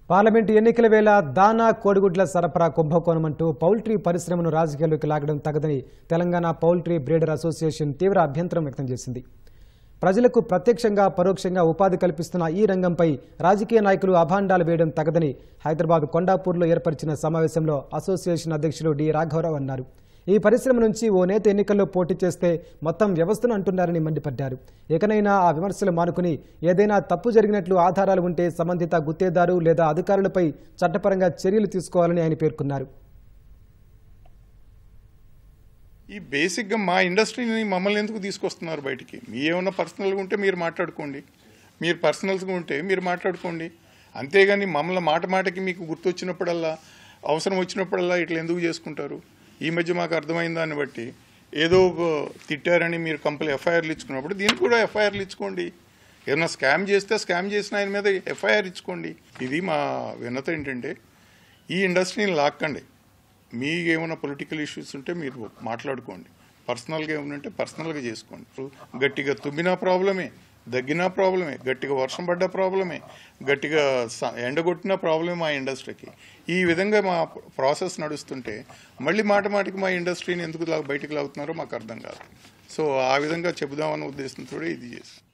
Parliament ఎన్నికల వేళ దానా కోడిగుడ్ల సరఫరా కుంభకోణమంటూ పౌల్ట్రీ పరిశ్రమను రాజకీయాల్లోకి లాగడం తగదని తెలంగాణ పౌల్ట్రీ బ్రీడర్ అసోసియేషన్ తీవ్ర అభ్యంతరం వ్యక్తం చేసింది. ప్రజలకు ప్రత్యక్షంగా పరోక్షంగా ఉపాధి కల్పిస్తున్న ఈ రంగంపై రాజకీయ నాయకులు అభాండాలు వేయడం తగదని హైదరాబాద్ కొండాపూర్లో ఏర్పరిచిన సమావేశంలో అసోసియేషన్ అధ్యక్షులు డి రాఘవరావు అన్నారు. ఈ పరిశ్రమ నుంచి ఓ నేత ఎన్నికల్లో పోటీ చేస్తే మొత్తం వ్యవస్థను అంటున్నారని మండిపడ్డారు. ఇకనైనా ఆ విమర్శలు మానుకుని ఏదైనా తప్పు జరిగినట్లు ఆధారాలు ఉంటే సంబంధిత గుత్తేదారు లేదా అధికారులపై చట్టపరంగా చర్యలు తీసుకోవాలని ఆయన పేర్కొన్నారు. ఈ బేసిక్గా మా ఇండస్ట్రీని మమ్మల్ని ఎందుకు తీసుకొస్తున్నారు బయటికి? మీ ఏమన్నా పర్సనల్గా ఉంటే మీరు మాట్లాడుకోండి, మీరు పర్సనల్స్గా ఉంటే మీరు మాట్లాడుకోండి. అంతేగాని మమ్మల్ని మాటకి మీకు గుర్తొచ్చినప్పుడల్లా అవసరం వచ్చినప్పుడల్లా ఇట్లా ఎందుకు చేసుకుంటారు? ఈ మధ్య మాకు అర్థమైన దాన్ని బట్టి ఏదో తిట్టారని మీరు ఎఫ్ఐఆర్లు ఇచ్చుకున్నప్పుడు దీనికి కూడా ఎఫ్ఐఆర్లు ఇచ్చుకోండి. ఏదైనా స్కామ్ చేస్తే స్కామ్ చేసిన ఆయన మీద ఎఫ్ఐఆర్ ఇచ్చుకోండి. ఇది మా విన్నత ఏంటంటే ఈ ఇండస్ట్రీని లాక్కండి. మీకు ఏమైనా పొలిటికల్ ఇష్యూస్ ఉంటే మీరు మాట్లాడుకోండి, పర్సనల్గా ఏమైనా ఉంటే పర్సనల్గా చేసుకోండి. గట్టిగా తుమ్మినా ప్రాబ్లమే, దగ్గినా ప్రాబ్లమే, గట్టిగా వర్షం పడ్డ ప్రాబ్లమే, గట్టిగా ఎండగొట్టిన ప్రాబ్లమే మా ఇండస్ట్రీకి. ఈ విధంగా మా ప్రాసెస్ నడుస్తుంటే మళ్ళీ మాటికి మా ఇండస్ట్రీని ఎందుకు బయటకు లాగుతున్నారో మాకు అర్థం కాదు. సో ఆ విధంగా చెబుదామన్న ఉద్దేశంతో ఇది చేస్తాం.